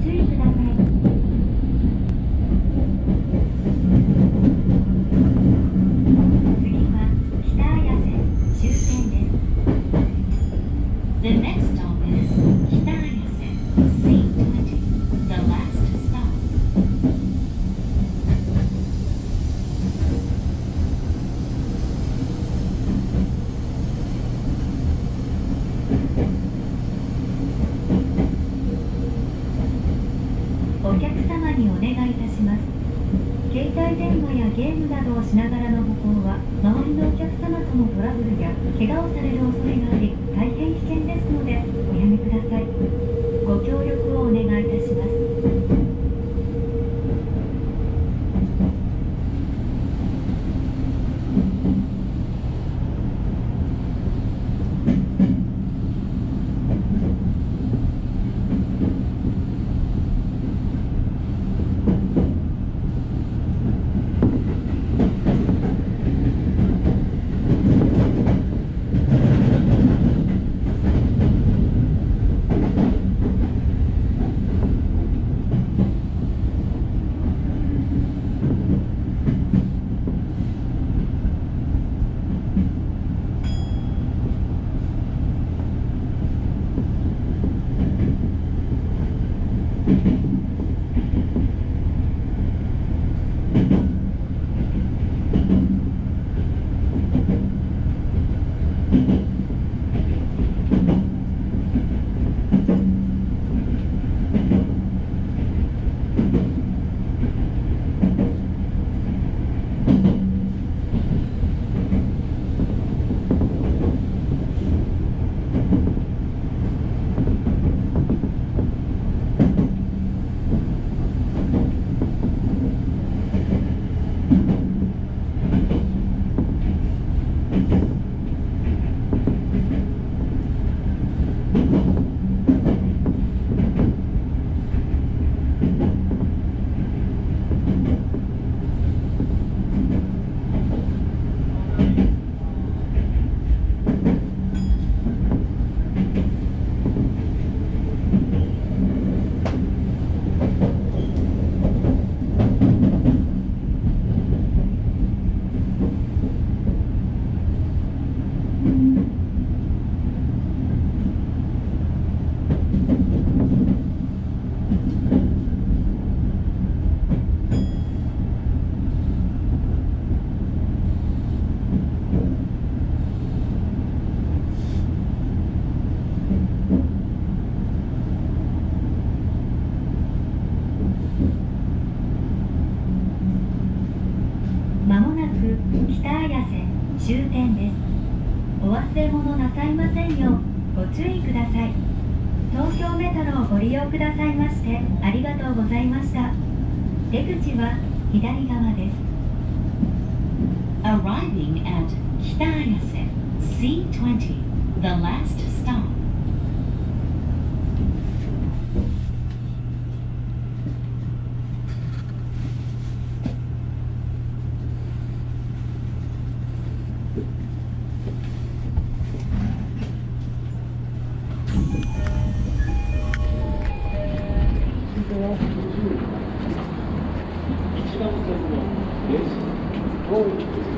注意ください。次は北綾瀬終点です。 The next stop is Kita-Ayase, C20, the last stop. お客様にお願いいたします。携帯電話やゲームなどをしながらの歩行は、周りのお客様とのトラブルや怪我をされる恐れがあり、大変危険ですので、おやめください。ご協力をお願いいたします。まもなく北綾瀬終点です。お忘れ物なさいませんようご注意ください。東京メトロをご利用くださいましてありがとうございました。出口は左側です。 Arriving at Kita-Ayase, C20, the last stop. 一番先の電車、